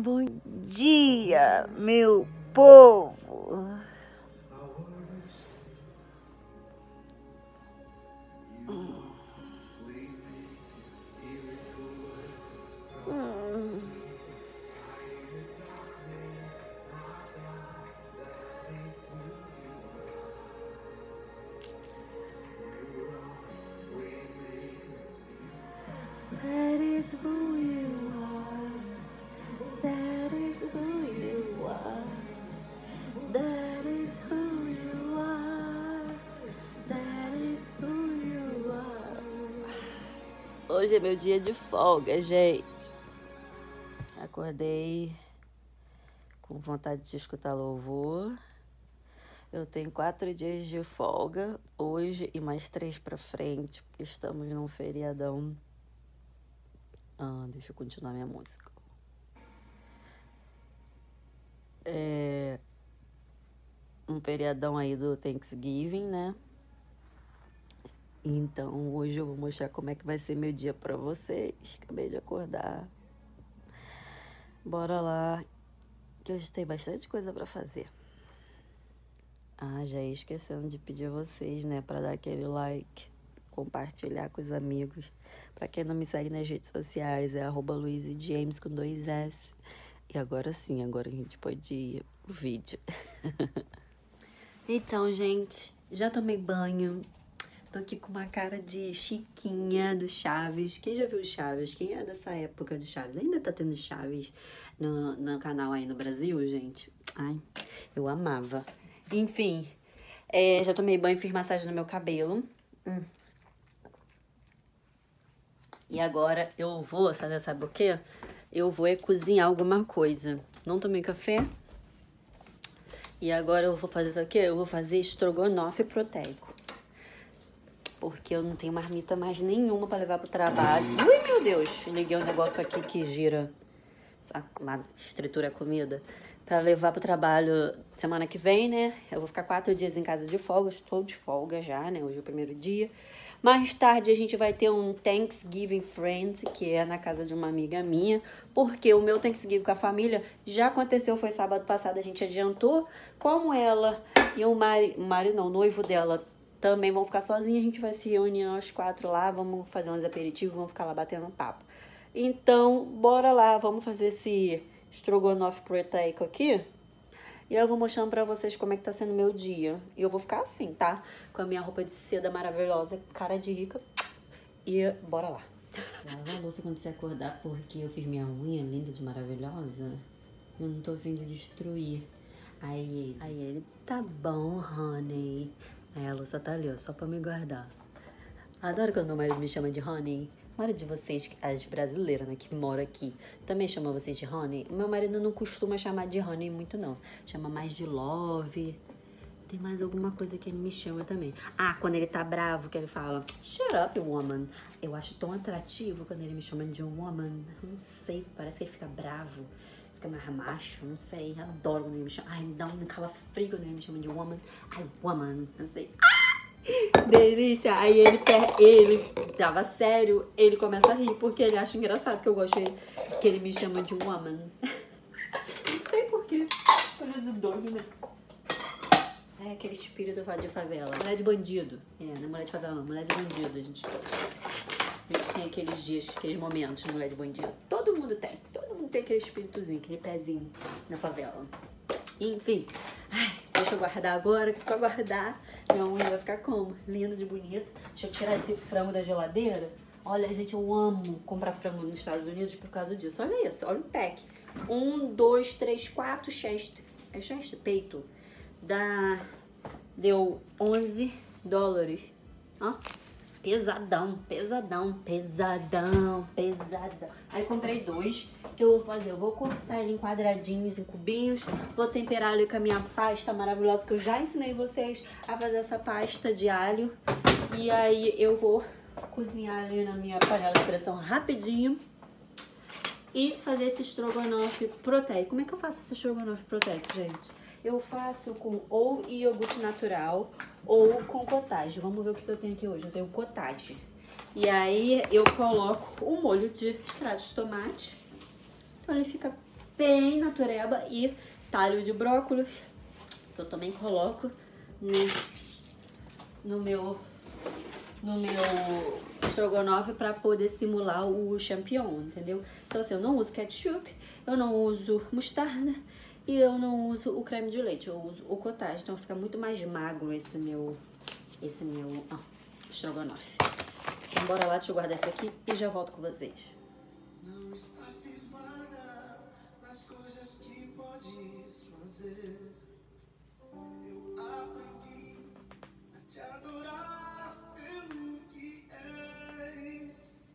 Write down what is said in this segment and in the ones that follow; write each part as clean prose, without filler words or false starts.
Bom dia, meu povo. That is who you are. That is who you are. That is who you are. That is who you are. Hoje é meu dia de folga, gente. Acordei com vontade de escutar louvor. Eu tenho 4 dias de folga hoje e mais 3 pra frente, porque estamos num feriadão. Deixa eu continuar minha música. Um feriadão aí do Thanksgiving, né? Então, hoje eu vou mostrar como é que vai ser meu dia pra vocês. Acabei de acordar. Bora lá, que hoje tem bastante coisa pra fazer. Já ia esquecendo de pedir a vocês, né? Pra dar aquele like, compartilhar com os amigos. Pra quem não me segue nas redes sociais, é @LuizyJames com 2 S. E agora sim, agora a gente pode ir pro vídeo. Então, gente, já tomei banho. Tô aqui com uma cara de Chiquinha do Chaves. Quem já viu Chaves? Quem é dessa época do Chaves? Ainda tá tendo Chaves no canal aí no Brasil, gente? Ai, eu amava. Enfim, já tomei banho e fiz massagem no meu cabelo. E agora eu vou fazer, sabe o quê? Eu vou cozinhar alguma coisa. Não tomei café. E agora eu vou fazer, sabe o quê? Eu vou fazer estrogonofe proteico. Porque eu não tenho marmita mais nenhuma pra levar pro trabalho. Ui, meu Deus! Liguei um negócio aqui que gira. Uma estrutura comida. Pra levar pro trabalho semana que vem, né? Eu vou ficar 4 dias em casa de folga. Estou de folga já, né? Hoje é o primeiro dia. Mais tarde a gente vai ter um Thanksgiving Friend, que é na casa de uma amiga minha. Porque o meu Thanksgiving com a família já aconteceu, foi sábado passado, a gente adiantou. Como ela e o noivo dela também vão ficar sozinhos, a gente vai se reunir nós 4 lá, vamos fazer uns aperitivos, vamos ficar lá batendo papo. Então, bora lá, vamos fazer esse estrogonofe proteico aqui. E eu vou mostrando pra vocês como é que tá sendo meu dia. E eu vou ficar assim, tá? Com a minha roupa de seda maravilhosa, cara de rica. E bora lá. Lava a louça quando você acordar, porque eu fiz minha unha linda de maravilhosa. Eu não tô a fim de destruir. Aí ele, tá bom, honey. Aí a louça tá ali, ó, só pra me guardar. Adoro quando meu marido me chama de honey. A maioria de vocês, as brasileiras, né, que moram aqui, também chama vocês de honey. Meu marido não costuma chamar de honey muito, não. Chama mais de love. Tem mais alguma coisa que ele me chama também. Quando ele tá bravo, que ele fala, shut up, woman. Eu acho tão atrativo quando ele me chama de woman. Eu não sei, parece que ele fica bravo. Fica mais macho, não sei. Eu adoro quando ele me chama. Me dá um calafrio quando ele me chama de woman. Woman, não sei. Delícia. Aí ele tava sério, ele começa a rir, porque ele acha engraçado que eu gosto que ele me chama de woman. Não sei porquê. Coisa de doido, né? É aquele espírito de favela. Mulher de bandido. Não é mulher de favela, não. Mulher de bandido. A gente tem aqueles dias, aqueles momentos de mulher de bandido. Todo mundo tem. Todo mundo tem aquele espíritozinho, aquele pezinho na favela. Enfim. Deixa eu guardar agora, que só guardar minha unha vai ficar como? Linda de bonita. Deixa eu tirar esse frango da geladeira. Olha, gente, eu amo comprar frango nos Estados Unidos por causa disso. Olha isso, olha o pack. 1, 2, 3, 4 chest. É chest? Peito. Deu $11. Pesadão, pesadão, pesadão, pesadão. Aí comprei 2, que eu vou fazer. Eu vou cortar ele em quadradinhos, em cubinhos. Vou temperar ele com a minha pasta maravilhosa, que eu já ensinei vocês a fazer essa pasta de alho. E aí eu vou cozinhar ali na minha panela de pressão rapidinho. E fazer esse estrogonofe proteico. Como é que eu faço esse estrogonofe proteico, gente? Eu faço com ou iogurte natural ou com cottage. Vamos ver o que eu tenho aqui hoje. Eu tenho cottage. E aí eu coloco o molho de extrato de tomate. Então ele fica bem natureba, e talho de brócolis, que eu também coloco, né, no meu estrogonofe para poder simular o champignon, entendeu? Então assim, eu não uso ketchup, eu não uso mostarda e eu não uso o creme de leite, eu uso o cottage, então fica muito mais magro esse meu estrogonofe. Então bora lá, deixa eu guardar esse aqui e já volto com vocês. Não está firmada nas coisas que podes fazer. Eu aprendi a te adorar pelo que és.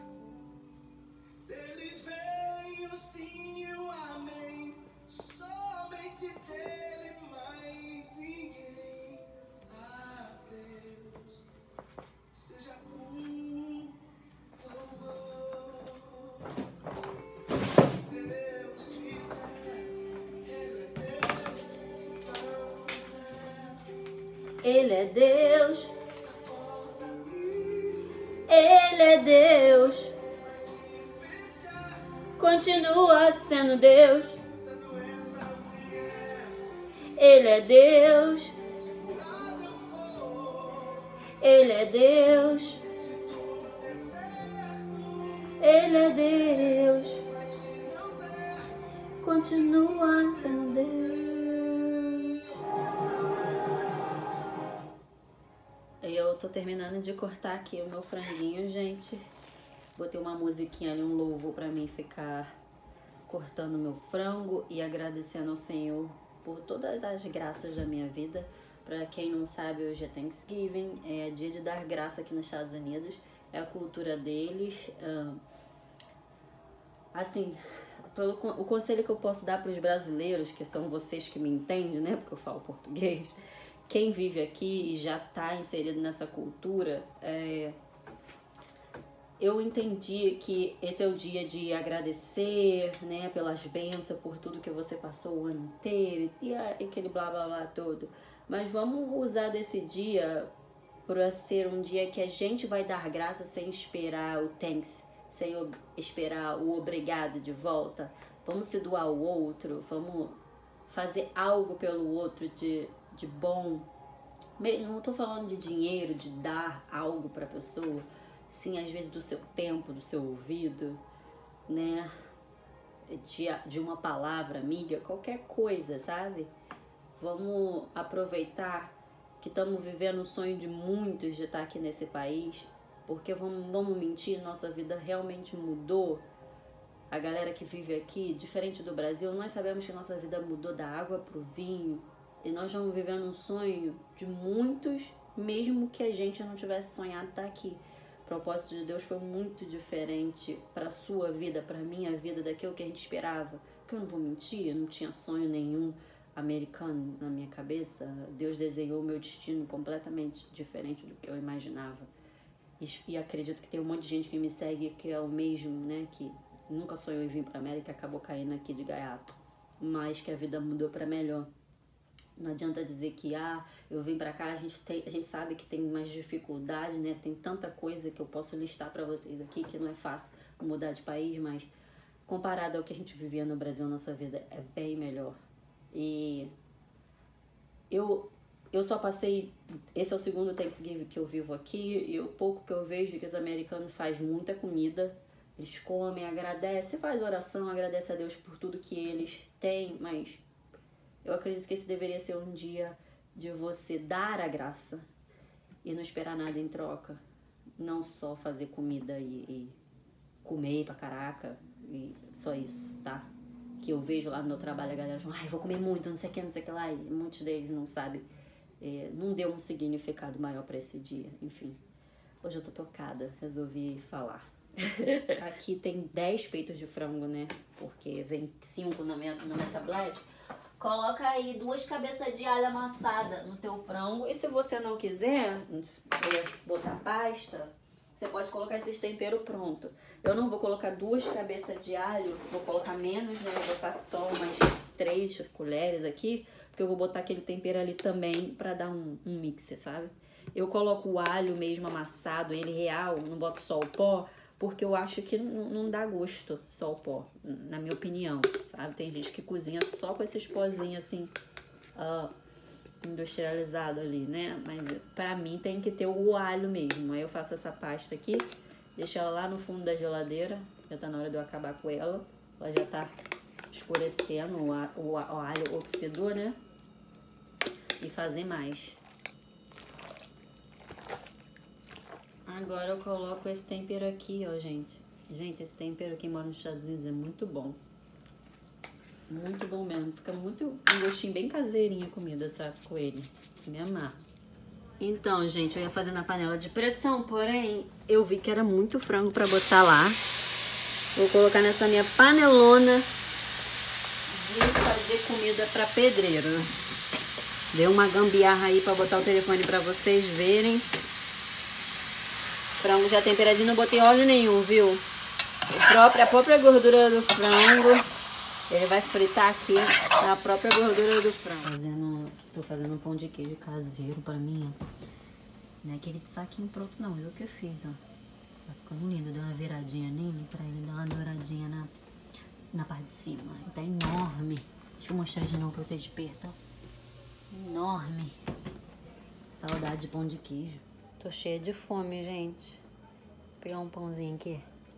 Dele vem o sim e o amém. Somente dele, mais ninguém. A Deus seja o louvor. Deus fizer, Ele é Deus. Se não fizer, Ele é Deus, se a porta abrir, Ele é Deus, mas se fechar, continua sendo Deus. se a doença vier, Ele é Deus, se curado eu for, Ele é Deus, se tudo der certo, Ele é Deus, mas se não der, continua sendo Deus. Eu tô terminando de cortar aqui o meu franguinho, gente. Botei uma musiquinha ali, um louvor pra mim ficar cortando meu frango e agradecendo ao Senhor por todas as graças da minha vida. Pra quem não sabe, hoje é Thanksgiving, é dia de dar graça aqui nos Estados Unidos, é a cultura deles. Assim, o conselho que eu posso dar para os brasileiros, que são vocês que me entendem, né, porque eu falo português, quem vive aqui e já está inserido nessa cultura, eu entendi que esse é o dia de agradecer, né, pelas bênçãos, por tudo que você passou o ano inteiro e aquele blá blá blá todo. Mas vamos usar desse dia para ser um dia que a gente vai dar graça sem esperar o thanks, sem esperar o obrigado de volta. Vamos se doar ao outro, vamos fazer algo pelo outro de bom. Não tô falando de dinheiro, de dar algo pra pessoa, sim, às vezes do seu tempo, do seu ouvido, né? De uma palavra amiga, qualquer coisa, sabe? Vamos aproveitar que estamos vivendo o sonho de muitos de estar aqui nesse país, porque vamos mentir, nossa vida realmente mudou. A galera que vive aqui, diferente do Brasil, nós sabemos que nossa vida mudou da água pro vinho, e nós estamos vivendo um sonho de muitos, mesmo que a gente não tivesse sonhado estar aqui. O propósito de Deus foi muito diferente para a sua vida, para a minha vida, daquilo que a gente esperava. Porque eu não vou mentir, eu não tinha sonho nenhum americano na minha cabeça. Deus desenhou o meu destino completamente diferente do que eu imaginava. E acredito que tem um monte de gente que me segue que é o mesmo, né? Que nunca sonhou em vir para a América e acabou caindo aqui de gaiato. Mas que a vida mudou para melhor. Não adianta dizer que eu vim pra cá, a gente sabe que tem mais dificuldade, né? Tem tanta coisa que eu posso listar pra vocês aqui que não é fácil mudar de país, mas comparado ao que a gente vivia no Brasil, nossa vida é bem melhor. E eu só passei, esse é o segundo Thanksgiving que eu vivo aqui, e o pouco que eu vejo que os americanos fazem muita comida, eles comem, agradecem, faz oração, agradece a Deus por tudo que eles têm, mas eu acredito que esse deveria ser um dia de você dar a graça e não esperar nada em troca. Não só fazer comida e comer pra caraca, e só isso, tá? Que eu vejo lá no meu trabalho, a galera fala, vou comer muito, não sei o que lá, e muitos deles não sabem. Não deu um significado maior pra esse dia, enfim. Hoje eu tô tocada, resolvi falar. Aqui tem 10 peitos de frango, né? Porque vem 5 na minha tablete. Coloca aí 2 cabeças de alho amassada no teu frango. E se você não quiser botar pasta, você pode colocar esses temperos pronto. Eu não vou colocar 2 cabeças de alho, vou colocar menos, né? Vou botar só umas 3 colheres aqui, porque eu vou botar aquele tempero ali também pra dar um mix, sabe? Eu coloco o alho mesmo amassado, ele real, não boto só o pó, porque eu acho que não dá gosto só o pó, na minha opinião, sabe? Tem gente que cozinha só com esses pozinhos assim, industrializado ali, né? Mas pra mim tem que ter o alho mesmo. Aí eu faço essa pasta aqui, deixo ela lá no fundo da geladeira, já tá na hora de eu acabar com ela. Ela já tá escurecendo, o alho oxidou, né? E fazer mais. Agora eu coloco esse tempero aqui, ó, gente. Gente, esse tempero aqui mora nos Estados Unidos é muito bom. Muito bom mesmo. Fica muito um gostinho bem caseirinho a comida, sabe? Com ele. Me amarra. Então, gente, eu ia fazer na panela de pressão, porém, eu vi que era muito frango pra botar lá. Vou colocar nessa minha panelona de fazer comida pra pedreiro. Deu uma gambiarra aí pra botar o telefone pra vocês verem. Frango já temperadinho, não botei óleo nenhum, viu? A própria gordura do frango, ele vai fritar aqui na própria gordura do frango. Tô fazendo um pão de queijo caseiro pra mim, ó. Não é aquele de saquinho pronto não, eu que fiz, ó. Tá ficando lindo, deu uma viradinha nele pra ele dar uma douradinha na parte de cima. Ele tá enorme. Deixa eu mostrar de novo pra vocês de perto, ó. Enorme. Saudade de pão de queijo. Tô cheia de fome, gente. Vou pegar um pãozinho aqui.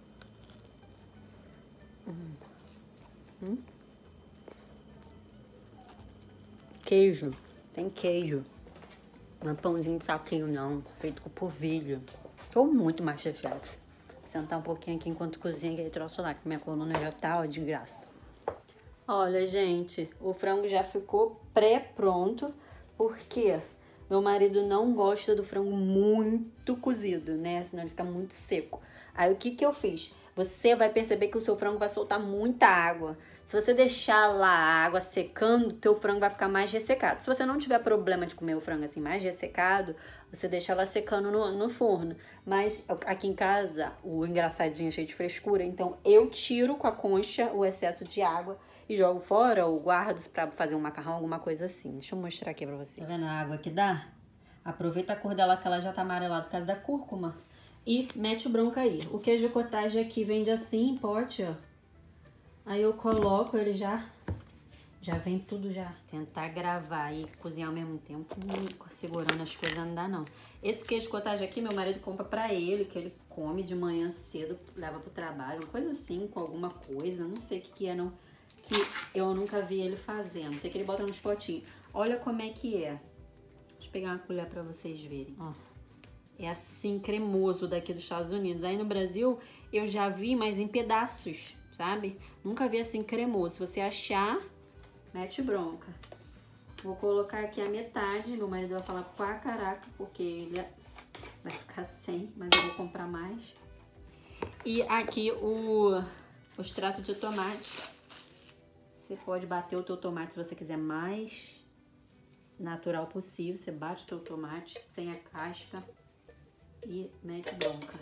Queijo. Tem queijo. Não é pãozinho de saquinho, não. Feito com polvilho. Tô muito Masterchef. Vou sentar um pouquinho aqui enquanto cozinha aquele troço lá, que minha coluna já tá, ó, de graça. Olha, gente, o frango já ficou pré-pronto, porque meu marido não gosta do frango muito cozido, né? Senão ele fica muito seco. Aí o que eu fiz? Você vai perceber que o seu frango vai soltar muita água. Se você deixar lá a água secando, teu frango vai ficar mais ressecado. Se você não tiver problema de comer o frango assim mais ressecado, você deixa ela secando no forno. Mas aqui em casa, o engraçadinho é cheio de frescura, então eu tiro com a concha o excesso de água e jogo fora ou guardo pra fazer um macarrão, alguma coisa assim. Deixa eu mostrar aqui pra você. Tá vendo a água que dá? Aproveita a cor dela que ela já tá amarelada por causa da cúrcuma. E mete o bronco aí. O queijo cottage aqui vende assim, em pote, ó. Aí eu coloco, ele já vem tudo já. Tentar gravar e cozinhar ao mesmo tempo, segurando as coisas não dá não. Esse queijo cottage aqui, meu marido compra pra ele, que ele come de manhã cedo, leva pro trabalho, uma coisa assim, com alguma coisa, não sei o que é não, que eu nunca vi ele fazendo. Sei que ele bota nos potinhos. Olha como é que é. Deixa eu pegar uma colher pra vocês verem, ó. É assim, cremoso daqui dos Estados Unidos. Aí no Brasil, eu já vi, mas em pedaços, sabe? Nunca vi assim cremoso. Se você achar, mete bronca. Vou colocar aqui a metade. Meu marido vai falar pra caraca, porque ele vai ficar sem, mas eu vou comprar mais. E aqui o extrato de tomate. Você pode bater o teu tomate se você quiser mais natural possível. Você bate o teu tomate sem a casca e mete bronca.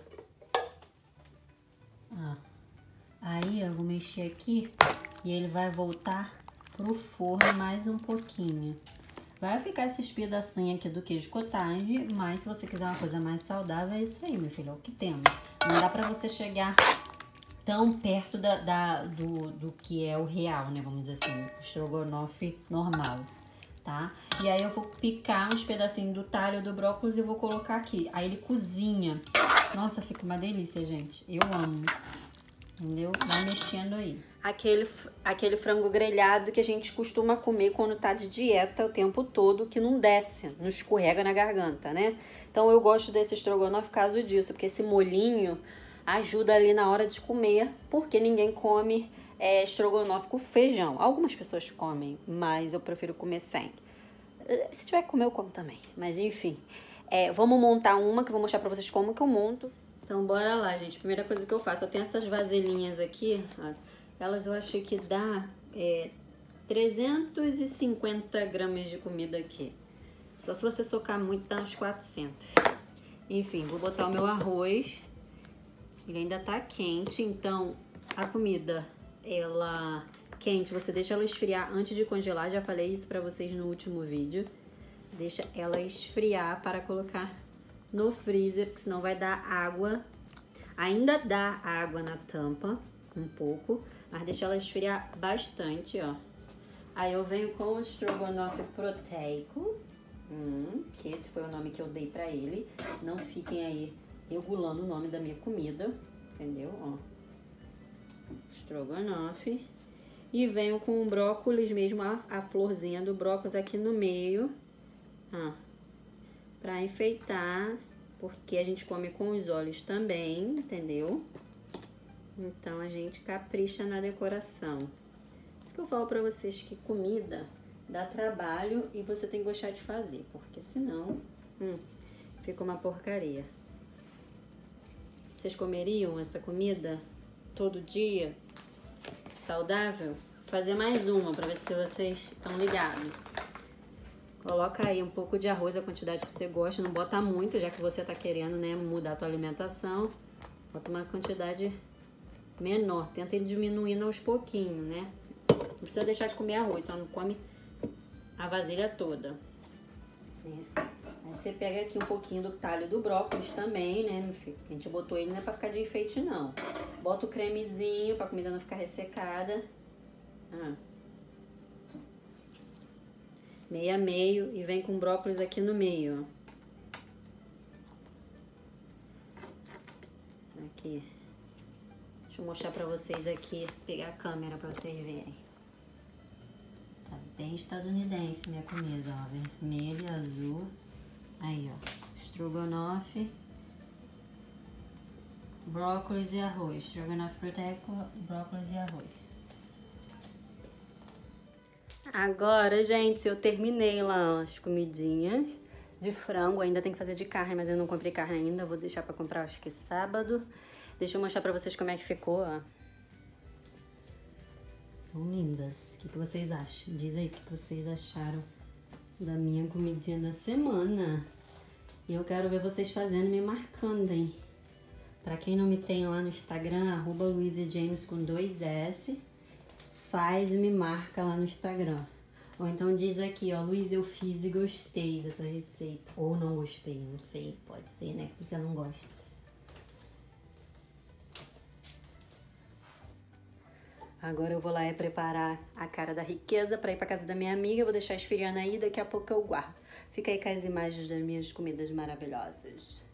Ó. Aí eu vou mexer aqui e ele vai voltar pro forno mais um pouquinho. Vai ficar esses pedacinhos aqui do queijo cottage, mas se você quiser uma coisa mais saudável, é isso aí, meu filho, é o que temos. Não dá pra você chegar tão perto do que é o real, né, vamos dizer assim, o estrogonofe normal, tá? E aí eu vou picar uns pedacinhos do talho do brócolis e vou colocar aqui. Aí ele cozinha. Nossa, fica uma delícia, gente. Eu amo. Entendeu? Vai mexendo aí. Aquele frango grelhado que a gente costuma comer quando tá de dieta o tempo todo, que não desce, não escorrega na garganta, né? Então eu gosto desse estrogonofe por causa disso, porque esse molhinho ajuda ali na hora de comer, porque ninguém come estrogonofe com feijão. Algumas pessoas comem, mas eu prefiro comer sem. Se tiver que comer, eu como também. Mas enfim, vamos montar uma que eu vou mostrar pra vocês como que eu monto. Então bora lá, gente. Primeira coisa que eu faço, eu tenho essas vasilhinhas aqui, ó. Elas eu acho que dá 350 gramas de comida aqui. Só se você socar muito, dá uns 400. Enfim, vou botar o meu arroz. Ele ainda tá quente, então a comida, ela quente, você deixa ela esfriar antes de congelar. Já falei isso pra vocês no último vídeo. Deixa ela esfriar para colocar no freezer, porque senão vai dar água. Ainda dá água na tampa, um pouco, mas deixa ela esfriar bastante, ó. Aí eu venho com o estrogonofe proteico, que esse foi o nome que eu dei pra ele. Não fiquem aí regulando o nome da minha comida, entendeu? Ó, estrogonofe. E venho com o brócolis mesmo, a florzinha do brócolis aqui no meio, ó, pra enfeitar, porque a gente come com os olhos também, entendeu? Então a gente capricha na decoração. Isso que eu falo pra vocês, que comida dá trabalho e você tem que gostar de fazer, porque senão fica uma porcaria. Vocês comeriam essa comida todo dia? Saudável? Fazer mais uma pra ver se vocês estão ligados. Coloca aí um pouco de arroz, a quantidade que você gosta. Não bota muito, já que você tá querendo, né, mudar a tua alimentação. Bota uma quantidade menor. Tenta ir diminuindo aos pouquinhos, né? Não precisa deixar de comer arroz, só não come a vasilha toda. Aí você pega aqui um pouquinho do talho do brócolis também, né, meu filho? A gente botou ele não é pra ficar de enfeite, não. Bota o cremezinho pra comida não ficar ressecada. Meio a meio e vem com brócolis aqui no meio, ó. Aqui. Deixa eu mostrar pra vocês aqui, pegar a câmera pra vocês verem. Tá bem estadunidense minha comida, ó. Vermelho e azul. Aí, ó. Estrogonofe, brócolis e arroz. Estrogonofe proteico, brócolis e arroz. Agora, gente, eu terminei lá as comidinhas de frango. Ainda tem que fazer de carne, mas eu não comprei carne ainda. Eu vou deixar pra comprar, acho que sábado. Deixa eu mostrar pra vocês como é que ficou, ó. São lindas. O que vocês acham? Diz aí o que vocês acharam da minha comidinha da semana. E eu quero ver vocês fazendo, me marcando, hein? Pra quem não me tem lá no Instagram, @LuizaJames com 2S. Faz e me marca lá no Instagram. Ou então diz aqui, ó, Luiz, eu fiz e gostei dessa receita. Ou não gostei, não sei, pode ser, né, que você não gosta. Agora eu vou lá preparar a cara da riqueza pra ir pra casa da minha amiga. Eu vou deixar esfriando aí, daqui a pouco eu guardo. Fica aí com as imagens das minhas comidas maravilhosas.